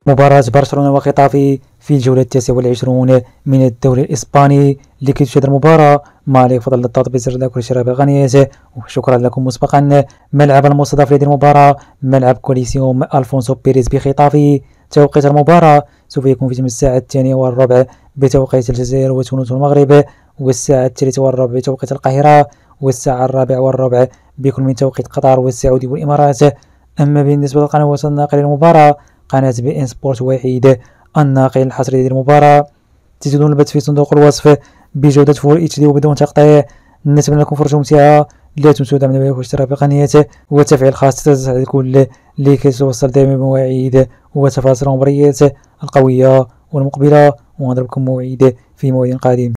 مباراة برشلونة وخطافي في الجولة 29 من الدوري الإسباني. لكي تشاهد المباراة ما عليك فضل الضغط بزر لايك والاشتراك بالقناة، وشكرا لكم مسبقا. ملعب المستضاف لهذه المباراة ملعب كوليسيوم ألفونسو بيريز بخطافي. توقيت المباراة سوف يكون في تمام الساعة 2:15 بتوقيت الجزائر وتونس والمغرب، والساعة 3:15 بتوقيت القاهرة، والساعة 4:15 بكل من توقيت قطر والسعودية والإمارات. أما بالنسبة للقنوات الناقلة للمباراة، قناة بي إن سبورت وحيد الناقل الحصري للمباراة. تجدون البث في صندوق الوصف بجودة فول اتش دي وبدون تقطيع. نتمنى لكم فرجة ممتعة. لا تنسوا دعمنا باللايك والاشتراك بالقناة وتفعيل الخاص تساعد الكل لكي توصل دائما بمواعيد وتفاصيل المباريات القوية والمقبلة. ونضربكم موعد في موعد قادم.